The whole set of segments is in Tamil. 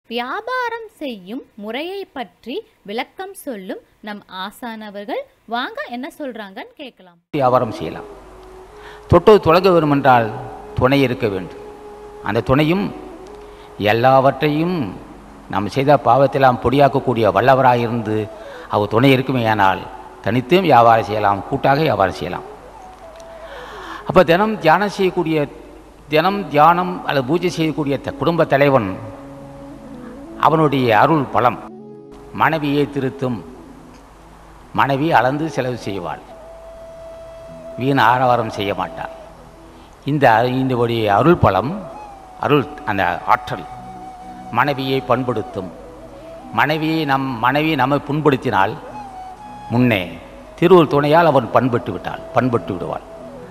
வியாபாரம் செய்யும் முறையை பற்றி விளக்கம் சொல்லும் நம் ஆசானவர்கள் வாங்க என்ன சொல்றாங்கன்னு கேட்கலாம். வியாபாரம் செய்யலாம். தொட்டது தொடங்க வேண்டுமென்றால் துணை இருக்க வேண்டும். அந்த துணையும் எல்லாவற்றையும் நாம் செய்த பாவத்தெல்லாம் பொடியாக்கக்கூடிய வல்லவராக இருந்து அவர் துணை இருக்குமேயானால் தனித்தும் வியாபாரம் செய்யலாம், கூட்டாக வியாபாரம் செய்யலாம். அப்போ தினம் தியானம் அல்லது பூஜை செய்யக்கூடிய குடும்ப தலைவன் அவனுடைய அருள் பலம். மனைவியை திருத்தும், மனைவி அளந்து செலவு செய்வாள், வீண் ஆரவாரம் செய்ய மாட்டாள். இந்த அருள் பலம், அந்த ஆற்றல் மனைவியை பண்படுத்தும். மனைவி நம்மை புண்படுத்தினால் முன்னே திருவுள் துணையால் அவன் பண்பட்டு விடுவாள்.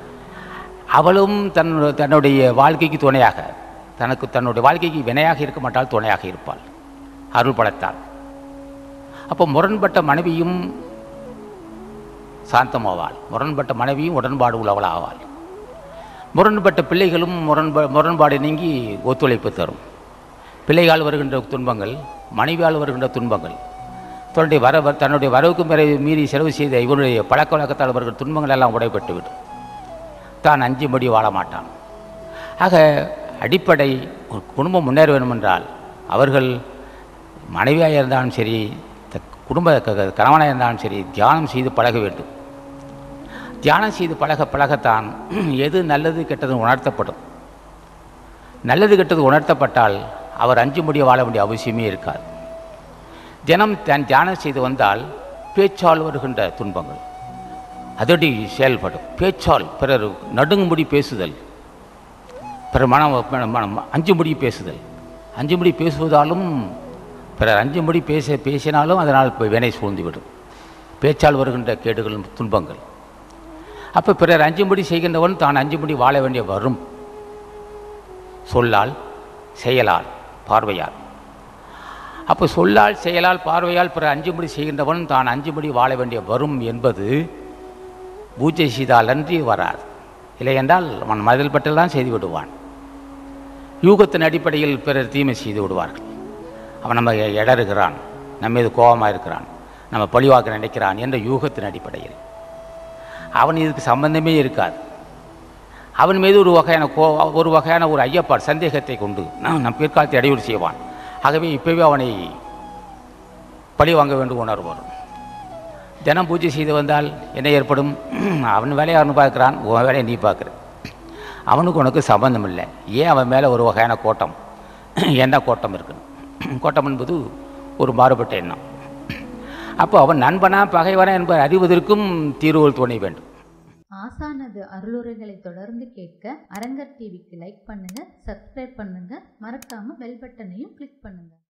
அவளும் தன்னுடைய வாழ்க்கைக்கு துணையாக, தன்னுடைய வாழ்க்கைக்கு வினையாக இருக்க மாட்டாள், துணையாக இருப்பாள் அருள் பலத்தால். அப்போ முரண்பட்ட மனைவியும் சாந்தமாவாள், முரண்பட்ட மனைவியும் உடன்பாடு உள்ளவள் ஆவாள். முரண்பட்ட பிள்ளைகளும் முரண்பாடு நீங்கி ஒத்துழைப்பு தரும். பிள்ளைகால் வருகின்ற துன்பங்கள், மனைவியால் வருகின்ற துன்பங்கள், தன்னுடைய வரவுக்கு மீறி செலவு செய்த இவனுடைய பழக்க வழக்கத்தால் வருகின்ற துன்பங்கள் எல்லாம் உடைபட்டுவிடும். தான் அஞ்சும்படி வாழ மாட்டான். ஆக அடிப்படை ஒரு குடும்பம் முன்னேற வேண்டுமென்றால் அவர்கள் மனைவியாக இருந்தாலும் சரி, குடும்ப கணவனாக இருந்தாலும் சரி, தியானம் செய்து பழக வேண்டும். தியானம் செய்து பழகத்தான் எது நல்லது கெட்டது உணர்த்தப்படும். நல்லது கெட்டது உணர்த்தப்பட்டால் அவர் அஞ்சும்படி வாழ வேண்டிய அவசியமே இருக்காது. தினம் தியானம் செய்து வந்தால் பேச்சால் வருகின்ற துன்பங்கள் அதடி செயல்படும். பேச்சால் பிறர் நடுங்கும்படி பேசுதல், பிறர் மனம் அஞ்சும்படி பேசுதல், அஞ்சும்படி பேசுவதாலும் பிறர் அஞ்சும்படி பேசினாலும் அதனால் வினை சூழ்ந்துவிடும். பேச்சால் வருகின்ற கேடுகளும் துன்பங்கள். அப்போ பிறர் அஞ்சும்படி செய்கின்றவன் தான் அஞ்சும்படி வாழ வேண்டிய வரும். சொல்லால், செயலால், பார்வையால். அப்போ சொல்லால், செயலால், பார்வையால் பிறர் அஞ்சும்படி செய்கின்றவன் தான் அஞ்சும்படி வாழ வேண்டிய வரும் என்பது பூஜை செய்தால் அன்றி வராது. இல்லை என்றால் அவன் மதில் பட்டெல்லாம் செய்து விடுவான். யூகத்தின் அடிப்படையில் பிறர் தீமை செய்து விடுவார்கள். அவன் நம்ம இடறுகிறான், நம்ம மீது கோபமாக இருக்கிறான், நம்ம பழிவாக்க நினைக்கிறான் என்ற யூகத்தின் அடிப்படையில் அவன் இதுக்கு சம்பந்தமே இருக்காது. அவன் மீது ஒரு வகையான ஒரு ஐயப்பாடு, சந்தேகத்தை கொண்டு நம் பிற்காலத்தை இடையூறு செய்வான். ஆகவே இப்போவே அவனை பழி வாங்க வேண்டும் உணர்வு வரும். தினம் பூஜை செய்து வந்தால் என்ன ஏற்படும்? அவன் வேலையை அவனு பார்க்குறான், உன் வேலையை நீ பார்க்குற. அவனுக்கு உனக்கு சம்பந்தம் இல்லை. ஏன் அவன் மேலே ஒரு வகையான கோட்டம், என்ன கோட்டம் இருக்குது? கோட்டம் என்பது ஒரு மாறுபட்ட எண்ணம். அப்போ அவன் நண்பனா பகைவனா என்பதை அறிவதற்கும் தீர்வுகள் துணை வேண்டும். ஆசானது அருளுரைகளை தொடர்ந்து கேட்க அரங்கர் டிவிக்கு லைக் பண்ணுங்க, சப்ஸ்கிரைப் பண்ணுங்க, மறக்காம பெல் பட்டனையும் கிளிக் பண்ணுங்க.